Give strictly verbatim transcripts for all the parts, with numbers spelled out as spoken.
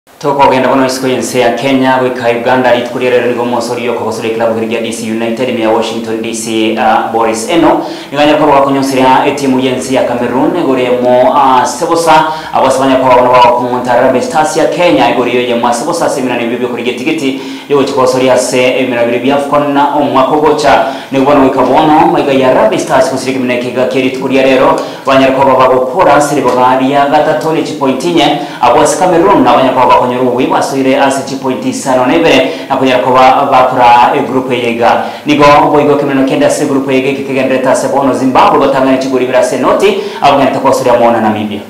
Toko genda bono isiko yense ya Kenya wika Uganda litkurira nigo mosori yoko kosore club kirya D C United ya Washington D C uh, Boris Eno nganya ko bakonyonsira etimu yense ya Cameroon goremo uh, sebosa abasabanya ko bano ba ku Montara Stars ya Kenya igoriyo ya masebosa semina ni bibyo kuri getigiti yo kikosori ya se emira bibiri bya Afcon na umwako gocha nigo bono wika bono maiga ya Arabe Stars kusirika mineke ga kiri tukuriya rero banyar ko babagokora sire bagari ya gatatu ni pointinye abos Cameroon na banyar ko Nyoruwi basire asiti pointi sano nebere nakunyara ko bakora groupe yega nigo boygo kimeno kenda se groupe yega kigendeta se bono Zimbabwe batangana kigori birase noti abugana takosura mona Namibia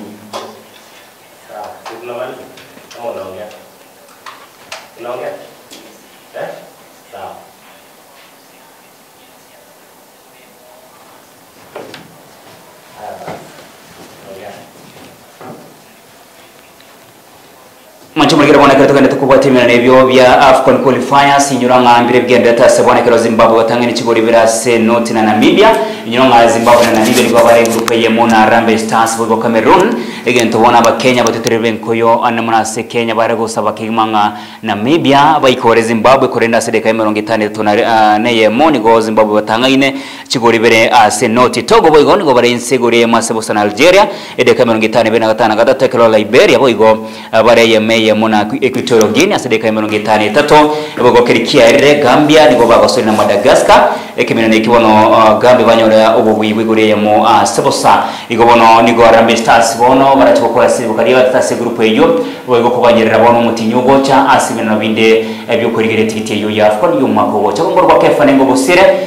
Mancho muri kirabona ko tugenda tukubatemera nebyo bya Afcon qualifiers inyura ngambire bwendeta se bone kero Zimbabwe batangana kigori birase noti na Namibia inyura nga Zimbabwe na Namibia nigo bare groupe ye mona Harambee Stars bo Cameroon egento bona aba Kenya batuterebe nkoyo anamuna se Kenya bare gusaba kimanga Namibia bayikore Zimbabwe korenda sedeka ya mirongo itandatu na uh, neye moni go Zimbabwe batangane kigori bire ase noti Togo boygo nigo bare insegori masebo na Algeria edeka mirongo itandatu na gatanu gatatu kero Liberia boygo uh, bare ye ya mona Equatorial Guinea sedeka ya mirongo itanu na tatu bogo kerikia ire Gambia nigo bagosori na Madagascar ekimena nekibono uh, Gambia banyora obubwi bigore ya mo uh, sebosa igobono nigo Harambee Stars bono barachokora sibo kari batase groupe yo bogo kubanyerera bono mutinyo gocha asimena binde ebyo kurigere tikiti yo ya Afcon yo makogo cyangwa ngo rwa kefa nengo bosire